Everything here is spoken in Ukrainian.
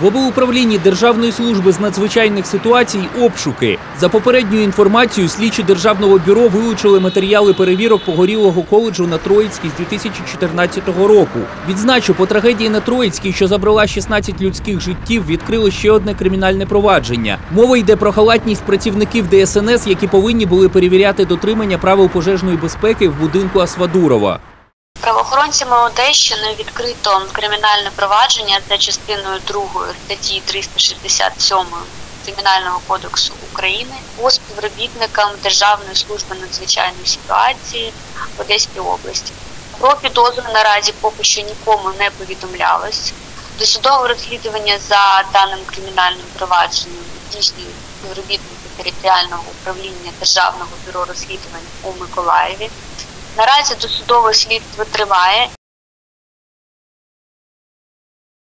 В облуправлінні Державної служби з надзвичайних ситуацій обшуки. За попередньою інформацією, слідчі Державного бюро вилучили матеріали перевірок Погорілого коледжу на Троїцькій з 2014 року. Відзначу, по трагедії на Троїцькій, що забрала 16 людських життів, відкрили ще одне кримінальне провадження. Мова йде про халатність працівників ДСНС, які повинні були перевіряти дотримання правил пожежної безпеки в будинку Асвадурова. Правоохоронцями Одещини відкрито кримінальне провадження за частиною 2 статті 367 Кримінального кодексу України по співробітникам Державної служби надзвичайних ситуацій в Одеській області. Про підозру наразі поки що нікому не повідомлялось. Досудове розслідування за даним кримінальним провадженням здійснюють співробітники територіального управління Державного бюро розслідувань у Миколаєві. Наразі досудове слідство триває.